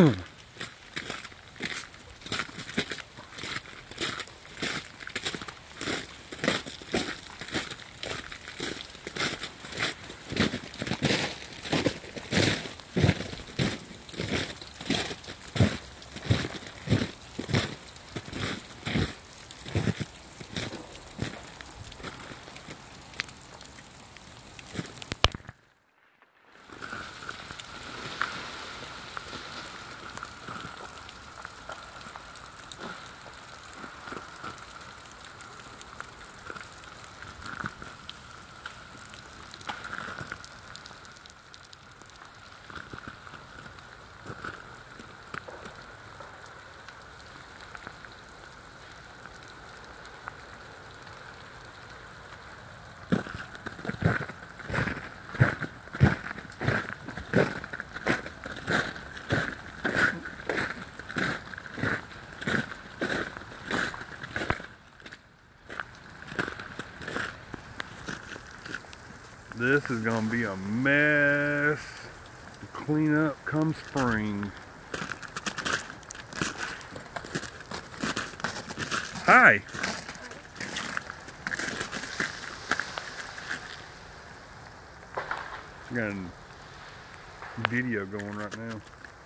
This is gonna be a mess to clean up come spring. Hi. I got a video going right now.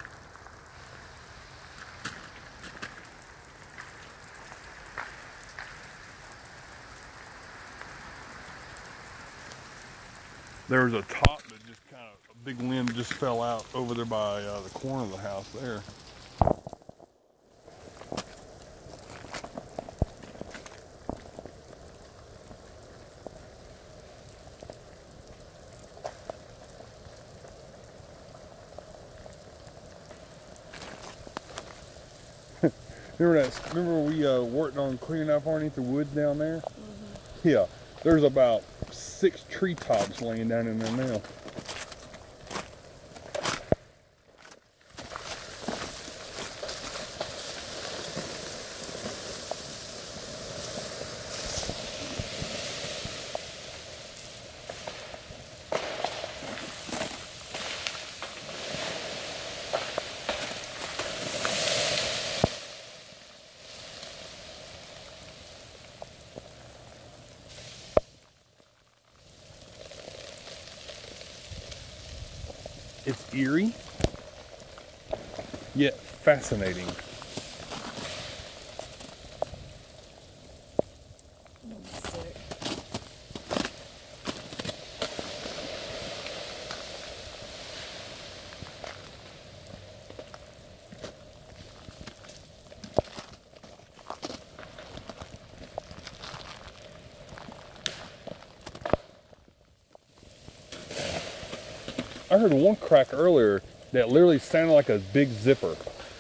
There was a top that just kind of, a big limb just fell out over there by the corner of the house there. Remember we worked on cleaning up underneath the woods down there? Mm-hmm. Yeah, there's about 6 treetops laying down in there now. It's eerie, yet fascinating. I heard one crack earlier that literally sounded like a big zipper.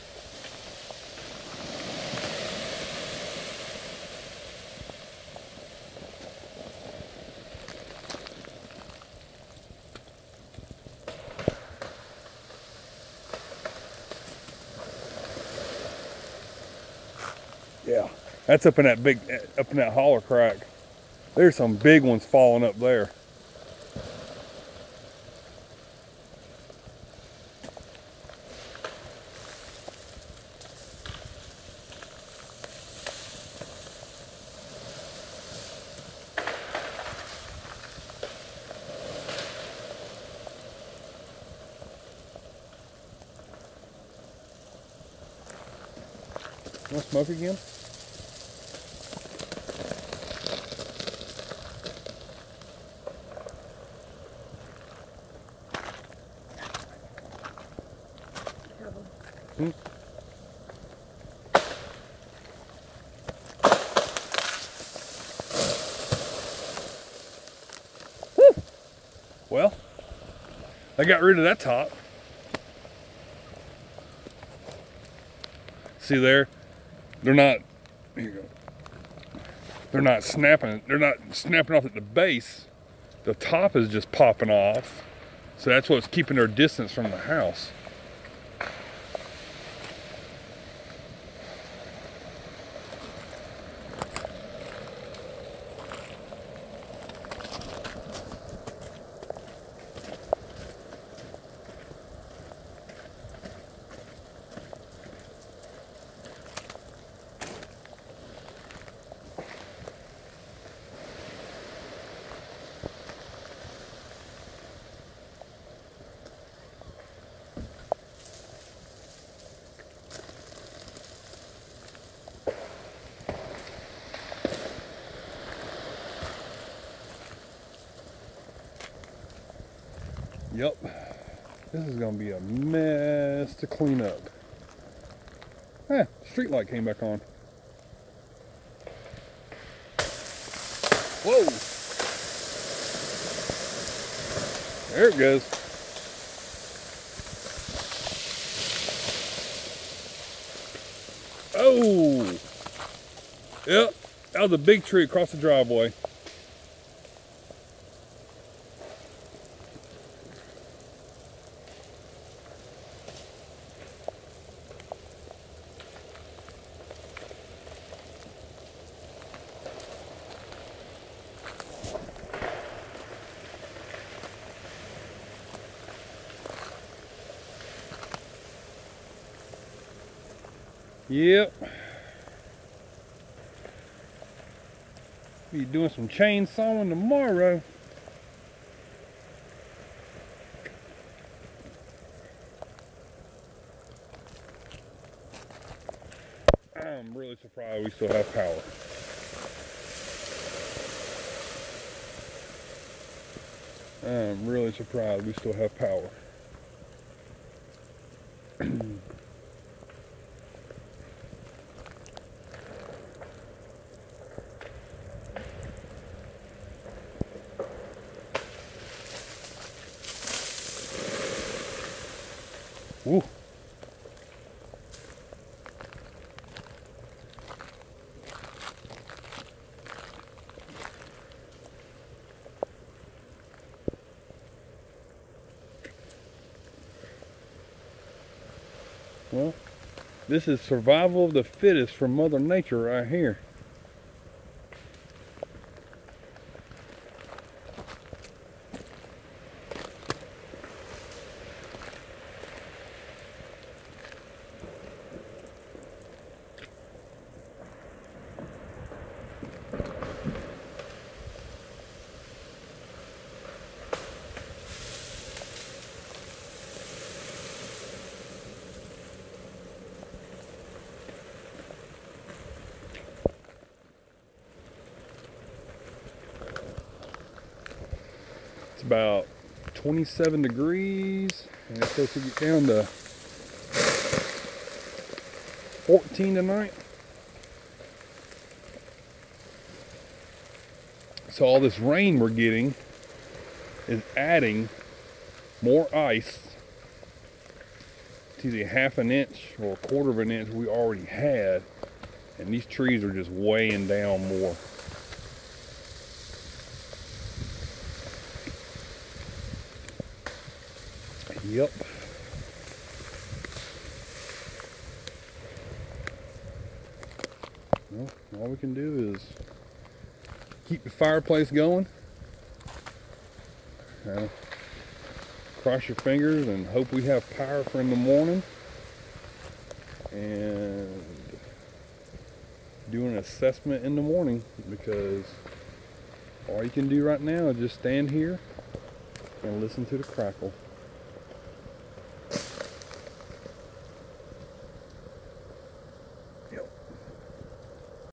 Yeah, that's up in that holler crack. There's some big ones falling up there. Want to smoke again? Hmm? Woo! Well, I got rid of that top. See there? They're not, here you go. They're not snapping off at the base. The top is just popping off. So that's what's keeping their distance from the house. Yep. This is gonna be a mess to clean up. Street light came back on. Whoa! There it goes. Oh! Yep, that was a big tree across the driveway. Yep. Be doing some chainsawing tomorrow. I'm really surprised we still have power. I'm really surprised we still have power. Woo. Well, this is survival of the fittest from Mother Nature right here. About 27 degrees and it's supposed to get down to 14 tonight. So all this rain we're getting is adding more ice to the half an inch or a quarter of an inch we already had, and these trees are just weighing down more. Yep. Well, all we can do is keep the fireplace going. Cross your fingers and hope we have power for in the morning. And do an assessment in the morning, because all you can do right now is just stand here and listen to the crackle.